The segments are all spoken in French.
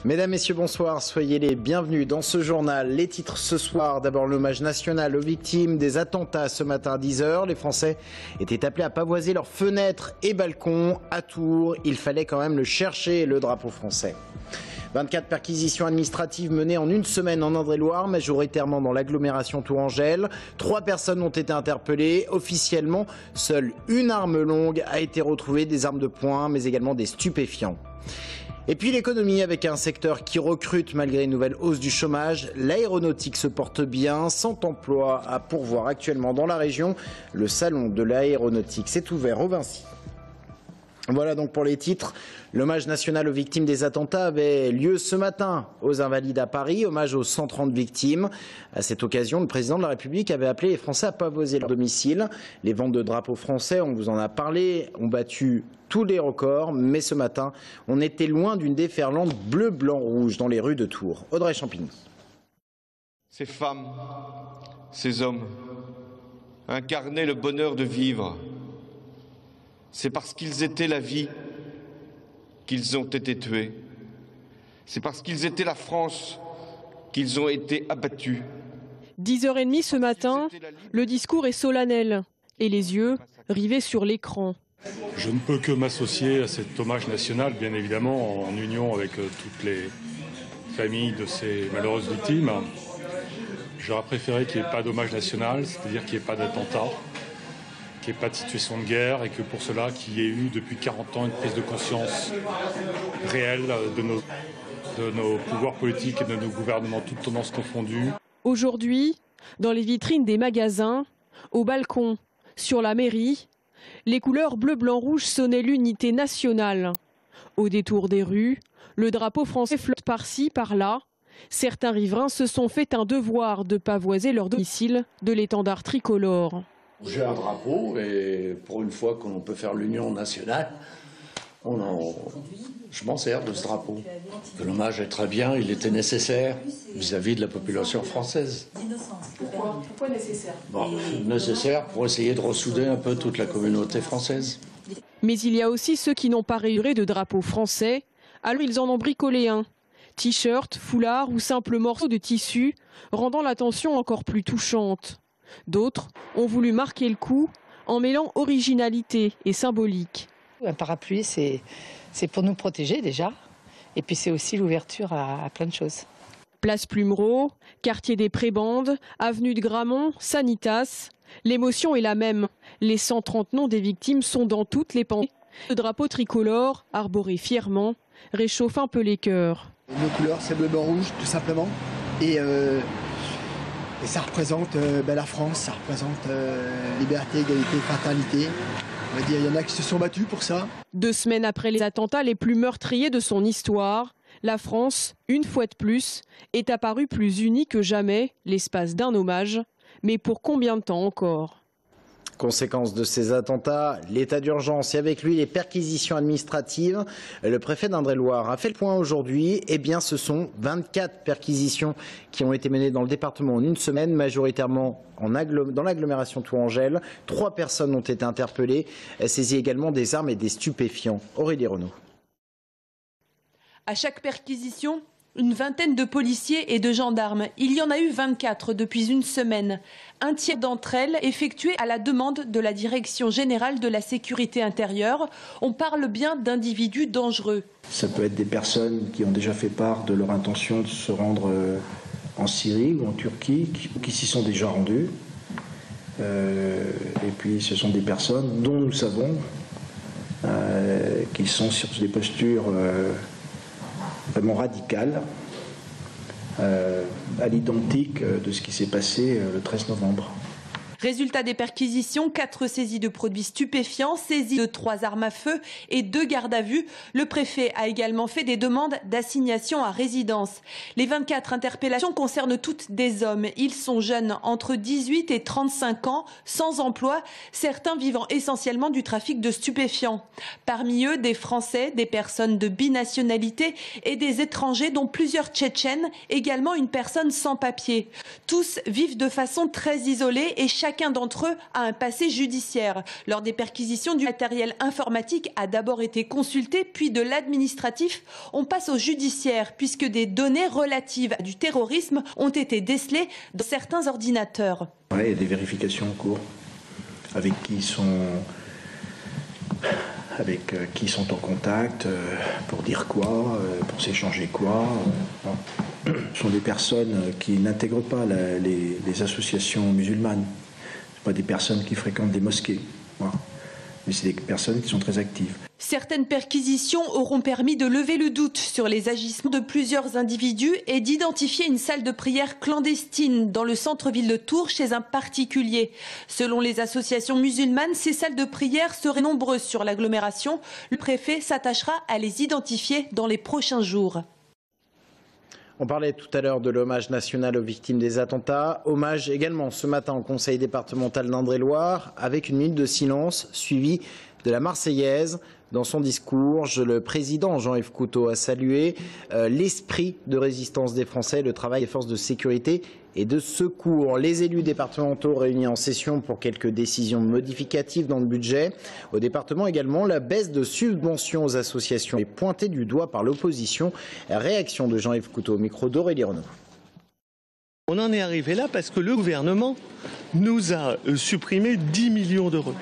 Mesdames, Messieurs, bonsoir. Soyez les bienvenus dans ce journal. Les titres ce soir. D'abord, l'hommage national aux victimes des attentats ce matin à 10 h. Les Français étaient appelés à pavoiser leurs fenêtres et balcons à Tours. Il fallait quand même le chercher, le drapeau français. 24 perquisitions administratives menées en une semaine en Indre-et-Loire, majoritairement dans l'agglomération tourangelle. 3 personnes ont été interpellées. Officiellement, seule une arme longue a été retrouvée, des armes de poing, mais également des stupéfiants. Et puis l'économie, avec un secteur qui recrute malgré une nouvelle hausse du chômage. L'aéronautique se porte bien, 100 emplois à pourvoir actuellement dans la région. Le salon de l'aéronautique s'est ouvert au Vinci. Voilà donc pour les titres. L'hommage national aux victimes des attentats avait lieu ce matin aux Invalides à Paris, hommage aux 130 victimes. À cette occasion, le président de la République avait appelé les Français à pavoiser leur domicile. Les ventes de drapeaux français, on vous en a parlé, ont battu tous les records. Mais ce matin, on était loin d'une déferlante bleu, blanc, rouge dans les rues de Tours. Audrey Champigny. Ces femmes, ces hommes incarnaient le bonheur de vivre. C'est parce qu'ils étaient la vie qu'ils ont été tués. C'est parce qu'ils étaient la France qu'ils ont été abattus. 10h30 ce matin, le discours est solennel et les yeux rivés sur l'écran. Je ne peux que m'associer à cet hommage national, bien évidemment, en union avec toutes les familles de ces malheureuses victimes. J'aurais préféré qu'il n'y ait pas d'hommage national, c'est-à-dire qu'il n'y ait pas d'attentat, qu'il n'y ait pas de situation de guerre et que pour cela, qu'il y ait eu depuis 40 ans une prise de conscience réelle de nos pouvoirs politiques et de nos gouvernements, toutes tendances confondues. Aujourd'hui, dans les vitrines des magasins, au balcon, sur la mairie, les couleurs bleu, blanc, rouge sonnaient l'unité nationale. Au détour des rues, le drapeau français flotte par-ci, par-là. Certains riverains se sont fait un devoir de pavoiser leur domicile de l'étendard tricolore. J'ai un drapeau et pour une fois qu'on peut faire l'union nationale, je m'en sers de ce drapeau. L'hommage est très bien, il était nécessaire vis-à-vis de la population française. Pourquoi nécessaire ? Nécessaire pour essayer de ressouder un peu toute la communauté française. Mais il y a aussi ceux qui n'ont pas rayuré de drapeau français, alors ils en ont bricolé un. T-shirt, foulard ou simple morceau de tissu, rendant l'attention encore plus touchante. D'autres ont voulu marquer le coup en mêlant originalité et symbolique. Un parapluie, c'est pour nous protéger déjà. Et puis c'est aussi l'ouverture à plein de choses. Place Plumereau, quartier des Prébandes, avenue de Gramont, Sanitas. L'émotion est la même. Les 130 noms des victimes sont dans toutes les pensées. Le drapeau tricolore, arboré fièrement, réchauffe un peu les cœurs. Nos couleurs, c'est bleu, blanc, rouge, tout simplement. Et ça représente la France, ça représente liberté, égalité, fraternité. On va dire, il y en a qui se sont battus pour ça. 2 semaines après les attentats les plus meurtriers de son histoire, la France, une fois de plus, est apparue plus unie que jamais, l'espace d'un hommage. Mais pour combien de temps encore ? Conséquence de ces attentats, l'état d'urgence et avec lui les perquisitions administratives. Le préfet d'Indre-et-Loire a fait le point aujourd'hui. Eh bien, ce sont 24 perquisitions qui ont été menées dans le département en une semaine, majoritairement dans l'agglomération tourangelle. 3 personnes ont été interpellées, saisies également des armes et des stupéfiants. Aurélie Renaud. À chaque perquisition, une vingtaine de policiers et de gendarmes. Il y en a eu 24 depuis une semaine. Un tiers d'entre elles effectuées à la demande de la Direction générale de la sécurité intérieure. On parle bien d'individus dangereux. Ça peut être des personnes qui ont déjà fait part de leur intention de se rendre en Syrie ou en Turquie, qui s'y sont déjà rendues. Et puis ce sont des personnes dont nous savons qu'ils sont sur des postures vraiment radicales, à l'identique de ce qui s'est passé le 13 novembre. Résultat des perquisitions, 4 saisies de produits stupéfiants, saisies de 3 armes à feu et 2 gardes à vue. Le préfet a également fait des demandes d'assignation à résidence. Les 24 interpellations concernent toutes des hommes. Ils sont jeunes, entre 18 et 35 ans, sans emploi, certains vivant essentiellement du trafic de stupéfiants. Parmi eux, des Français, des personnes de binationalité et des étrangers, dont plusieurs Tchétchènes, également une personne sans papier. Tous vivent de façon très isolée et chacun chacun d'entre eux a un passé judiciaire. Lors des perquisitions, du matériel informatique a d'abord été consulté, puis de l'administratif. On passe au judiciaire, puisque des données relatives à du terrorisme ont été décelées dans certains ordinateurs. Ouais, il y a des vérifications en cours. Avec qui sont en contact, pour dire quoi, pour s'échanger quoi. Ce sont des personnes qui n'intègrent pas les associations musulmanes. Ce ne sont pas des personnes qui fréquentent des mosquées. Voilà. Mais c'est des personnes qui sont très actives. Certaines perquisitions auront permis de lever le doute sur les agissements de plusieurs individus et d'identifier une salle de prière clandestine dans le centre-ville de Tours chez un particulier. Selon les associations musulmanes, ces salles de prière seraient nombreuses sur l'agglomération. Le préfet s'attachera à les identifier dans les prochains jours. On parlait tout à l'heure de l'hommage national aux victimes des attentats. Hommage également ce matin au conseil départemental d'Indre-et-Loire avec une minute de silence suivie de la Marseillaise. Dans son discours, le président Jean-Yves Coutot a salué l'esprit de résistance des Français, le travail des forces de sécurité et de secours. Les élus départementaux réunis en session pour quelques décisions modificatives dans le budget. Au département également, la baisse de subventions aux associations est pointée du doigt par l'opposition. Réaction de Jean-Yves Coutot au micro d'Aurélie Renaud. On en est arrivé là parce que le gouvernement nous a supprimé 10 millions d'euros.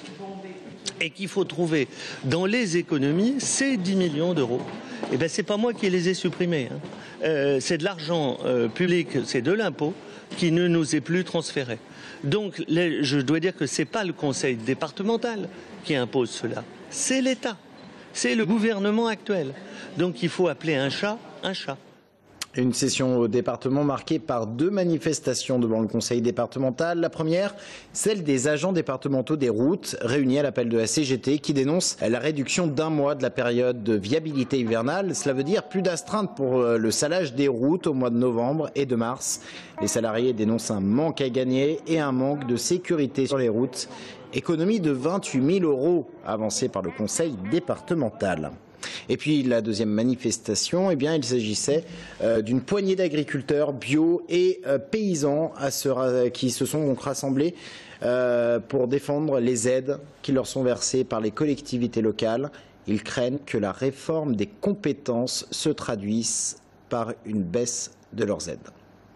Et qu'il faut trouver dans les économies ces 10 millions d'euros. Eh bien, c'est pas moi qui les ai supprimés. C'est de l'argent public, c'est de l'impôt qui ne nous est plus transféré. Donc, je dois dire que c'est pas le conseil départemental qui impose cela. C'est l'État. C'est le gouvernement actuel. Donc, il faut appeler un chat un chat. Une session au département marquée par 2 manifestations devant le conseil départemental. La première, celle des agents départementaux des routes réunis à l'appel de la CGT qui dénonce la réduction d'1 mois de la période de viabilité hivernale. Cela veut dire plus d'astreinte pour le salage des routes au mois de novembre et de mars. Les salariés dénoncent un manque à gagner et un manque de sécurité sur les routes. Économie de 28 000 € avancée par le conseil départemental. Et puis la deuxième manifestation, eh bien, il s'agissait d'une poignée d'agriculteurs bio et paysans qui se sont donc rassemblés pour défendre les aides qui leur sont versées par les collectivités locales. Ils craignent que la réforme des compétences se traduise par une baisse de leurs aides.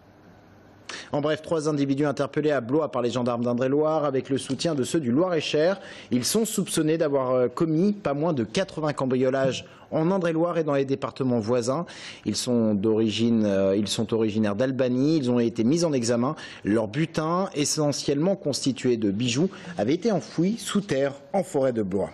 En bref, 3 individus interpellés à Blois par les gendarmes d'Indre-et-Loire avec le soutien de ceux du Loir-et-Cher. Ils sont soupçonnés d'avoir commis pas moins de 80 cambriolages en Indre-et-Loire et dans les départements voisins. Ils sont originaires d'Albanie. Ils ont été mis en examen. Leur butin, essentiellement constitué de bijoux, avait été enfoui sous terre en forêt de Blois.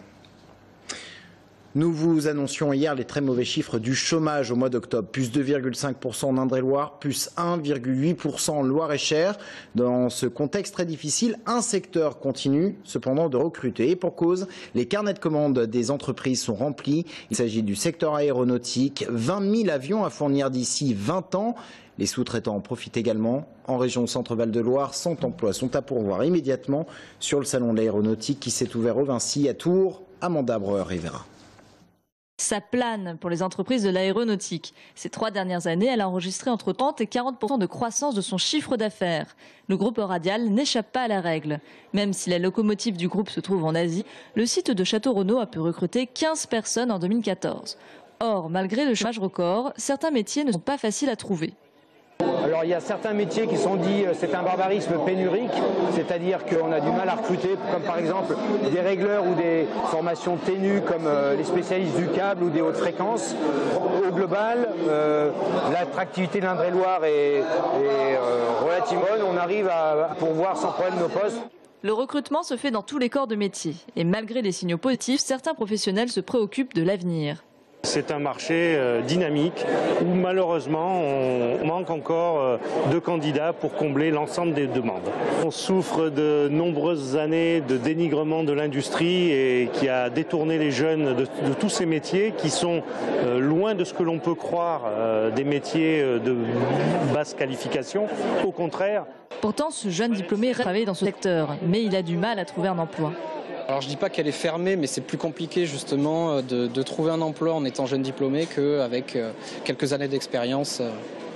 Nous vous annoncions hier les très mauvais chiffres du chômage au mois d'octobre, plus 2,5% en Indre-et-Loire, plus 1,8% en Loir-et-Cher. Dans ce contexte très difficile, un secteur continue cependant de recruter. Et pour cause, les carnets de commandes des entreprises sont remplis. Il s'agit du secteur aéronautique, 20 000 avions à fournir d'ici 20 ans. Les sous-traitants en profitent également. En région Centre-Val de Loire, 100 emplois sont à pourvoir immédiatement sur le salon de l'aéronautique qui s'est ouvert au Vinci à Tours. Amanda Breuer-Rivera. Ça plane pour les entreprises de l'aéronautique. Ces 3 dernières années, elle a enregistré entre 30 et 40% de croissance de son chiffre d'affaires. Le groupe Euradial n'échappe pas à la règle. Même si la locomotive du groupe se trouve en Asie, le site de Château-Renaud a pu recruter 15 personnes en 2014. Or, malgré le chômage record, certains métiers ne sont pas faciles à trouver. Alors il y a certains métiers qui sont dits c'est un barbarisme pénurique, c'est-à-dire qu'on a du mal à recruter, comme par exemple des régleurs ou des formations ténues comme les spécialistes du câble ou des hautes fréquences. Au global, l'attractivité de l'Indre-et-Loire est relativement bonne, on arrive à pourvoir sans problème nos postes. Le recrutement se fait dans tous les corps de métier et malgré les signaux positifs, certains professionnels se préoccupent de l'avenir. C'est un marché dynamique où malheureusement on manque encore de candidats pour combler l'ensemble des demandes. On souffre de nombreuses années de dénigrement de l'industrie et qui a détourné les jeunes de tous ces métiers qui sont loin de ce que l'on peut croire des métiers de basse qualification. Au contraire. Pourtant, ce jeune diplômé rêve de travailler dans ce secteur, mais il a du mal à trouver un emploi. Alors je dis pas qu'elle est fermée, mais c'est plus compliqué justement de trouver un emploi en étant jeune diplômé qu'avec quelques années d'expérience.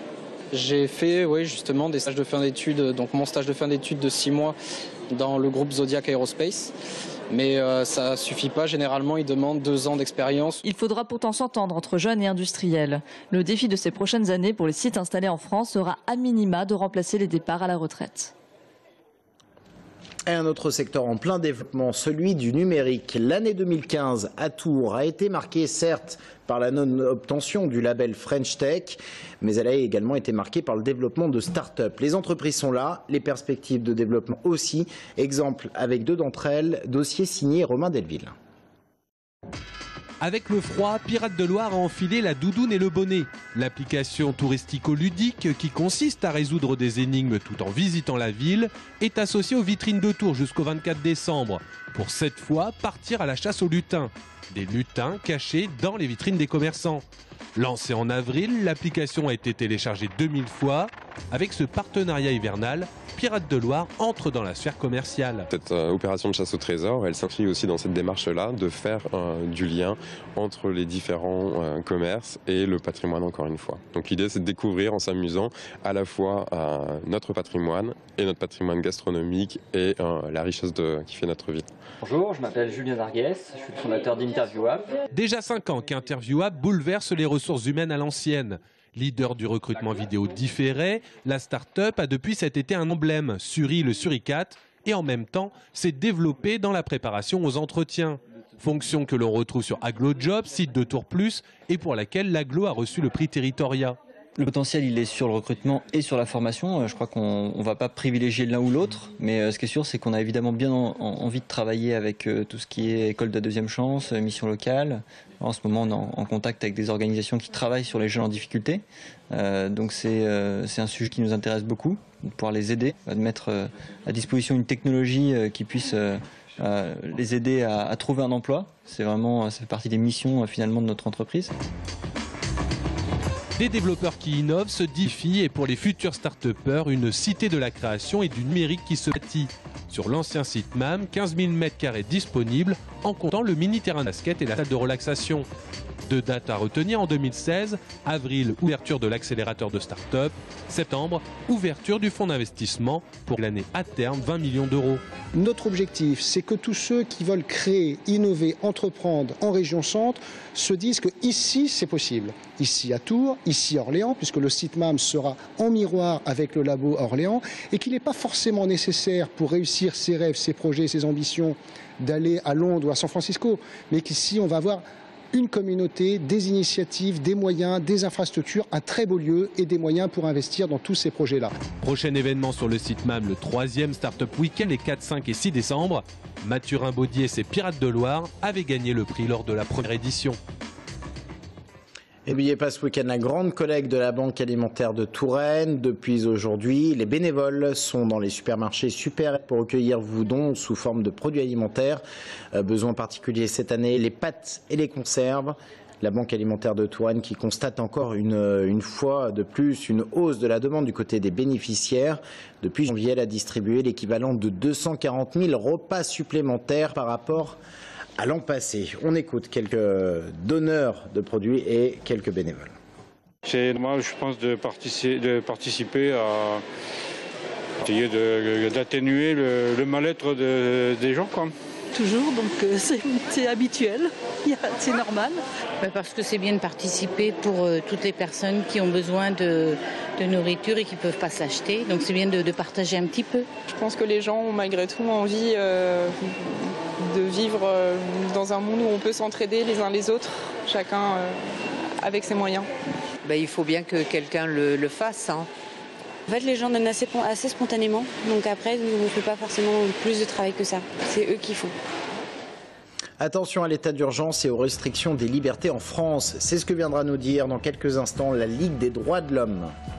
J'ai fait justement des stages de fin d'études, donc mon stage de fin d'études de 6 mois dans le groupe Zodiac Aerospace. Mais ça suffit pas, généralement ils demandent 2 ans d'expérience. Il faudra pourtant s'entendre entre jeunes et industriels. Le défi de ces prochaines années pour les sites installés en France sera à minima de remplacer les départs à la retraite. Et un autre secteur en plein développement, celui du numérique. L'année 2015 à Tours a été marquée certes par la non-obtention du label French Tech, mais elle a également été marquée par le développement de start-up. Les entreprises sont là, les perspectives de développement aussi. Exemple avec 2 d'entre elles, dossier signé Romain Delville. Avec le froid, Pirates de Loire a enfilé la doudoune et le bonnet. L'application touristico-ludique qui consiste à résoudre des énigmes tout en visitant la ville est associée aux vitrines de Tours jusqu'au 24 décembre pour cette fois partir à la chasse aux lutins. Des lutins cachés dans les vitrines des commerçants. Lancée en avril, l'application a été téléchargée 2000 fois. Avec ce partenariat hivernal, Pirates de Loire entre dans la sphère commerciale. Cette opération de chasse au trésor, elle s'inscrit aussi dans cette démarche-là de faire du lien entre les différents commerces et le patrimoine encore une fois. Donc l'idée c'est de découvrir en s'amusant à la fois notre patrimoine et notre patrimoine gastronomique et la richesse qui fait notre ville. Bonjour, je m'appelle Julien Darguès, je suis le fondateur d'Interviewab. Déjà 5 ans qu'Interviewab bouleverse les ressources humaines à l'ancienne. Leader du recrutement vidéo différé, la start-up a depuis cet été un emblème, Suri le Suricate, et en même temps s'est développée dans la préparation aux entretiens. Fonction que l'on retrouve sur AggloJob, site de Tours Plus, et pour laquelle l'Agglo a reçu le prix Territoria. Le potentiel, il est sur le recrutement et sur la formation. Je crois qu'on ne va pas privilégier l'un ou l'autre, mais ce qui est sûr, c'est qu'on a évidemment bien envie de travailler avec tout ce qui est école de la deuxième chance, mission locale. En ce moment, on est en contact avec des organisations qui travaillent sur les jeunes en difficulté. Donc c'est un sujet qui nous intéresse beaucoup, de pouvoir les aider, de mettre à disposition une technologie qui puisse les aider à trouver un emploi. Ça fait partie des missions finalement de notre entreprise. Des développeurs qui innovent, se défient et pour les futurs start-upers, une cité de la création et du numérique qui se bâtit. Sur l'ancien site MAM, 15 000 m² disponibles en comptant le mini-terrain de basket et la salle de relaxation. 2 dates à retenir en 2016, avril, ouverture de l'accélérateur de start-up, septembre, ouverture du fonds d'investissement pour l'année à terme 20 millions d'euros. Notre objectif, c'est que tous ceux qui veulent créer, innover, entreprendre en région centre se disent que ici c'est possible. Ici à Tours, ici à Orléans, puisque le site MAM sera en miroir avec le labo à Orléans, et qu'il n'est pas forcément nécessaire pour réussir ses rêves, ses projets, ses ambitions d'aller à Londres ou à San Francisco, mais qu'ici on va avoir une communauté, des initiatives, des moyens, des infrastructures, un très beau lieu et des moyens pour investir dans tous ces projets-là. Prochain événement sur le site MAM, le 3e Startup Weekend les 4, 5 et 6 décembre. Mathurin Baudier et ses Pirates de Loire avaient gagné le prix lors de la première édition. N'oubliez pas ce week-end la grande collecte de la Banque alimentaire de Touraine. Depuis aujourd'hui, les bénévoles sont dans les supermarchés Super pour recueillir vos dons sous forme de produits alimentaires. Besoin particulier cette année, les pâtes et les conserves. La Banque alimentaire de Touraine qui constate encore une fois de plus une hausse de la demande du côté des bénéficiaires. Depuis janvier, elle a distribué l'équivalent de 240 000 repas supplémentaires par rapport à l'an passé. On écoute quelques donneurs de produits et quelques bénévoles. C'est normal, je pense, de participer à essayer d'atténuer le mal-être des gens, quoi. Toujours, donc c'est habituel, c'est normal. Parce que c'est bien de participer pour toutes les personnes qui ont besoin de nourriture et qui ne peuvent pas s'acheter. Donc c'est bien de partager un petit peu. Je pense que les gens ont malgré tout envie de vivre dans un monde où on peut s'entraider les uns les autres, chacun avec ses moyens. Il faut bien que quelqu'un le fasse. Hein. En fait, les gens donnent assez spontanément, donc après, on ne fait pas forcément plus de travail que ça. C'est eux qui font. Attention à l'état d'urgence et aux restrictions des libertés en France. C'est ce que viendra nous dire dans quelques instants la Ligue des droits de l'homme.